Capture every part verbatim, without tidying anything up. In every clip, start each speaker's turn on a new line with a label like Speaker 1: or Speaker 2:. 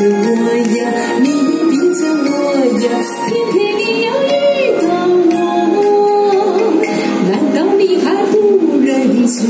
Speaker 1: 着我呀，你逼着我呀，偏偏你要遇到我，难道你还不认错？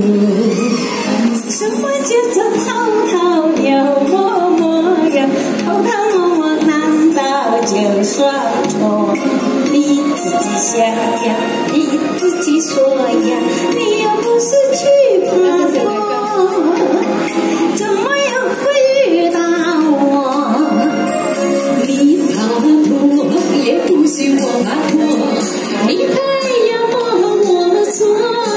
Speaker 1: 什么叫做偷偷又摸摸呀？偷偷摸摸难道就算错？你自己想呀，你自己说呀，你又不是去爬坡，怎么又会遇到我？你爬坡也不是我爬坡，你还要摸我错，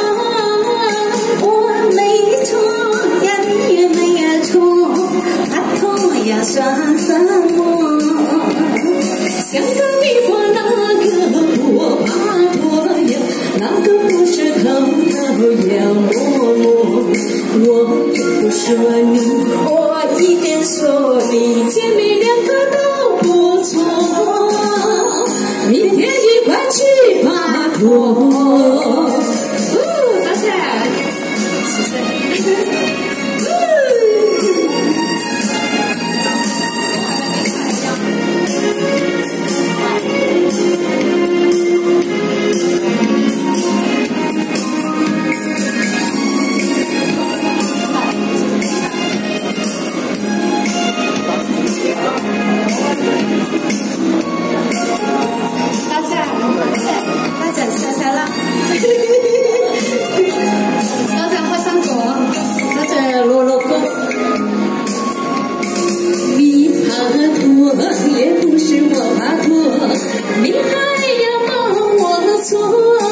Speaker 1: 我没错呀，你也没错，爬坡呀算什么？想着你说那个不爬坡呀，那个不是偷偷要摸摸，我也不说你，我一边说你，姐妹两个都不错，明天一块去爬坡。哦，大姐，谢谢。也不是我爬坡，你还要摸我错，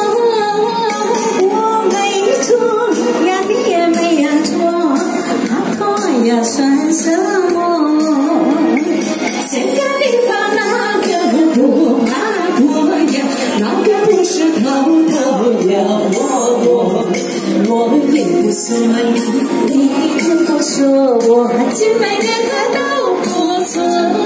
Speaker 1: 我没错呀，你也没有错，爬坡呀算什么？谁叫你爬那个不爬坡呀？那个不是偷偷要摸摸，我也不说你，你如果说我姐妹两个都不错。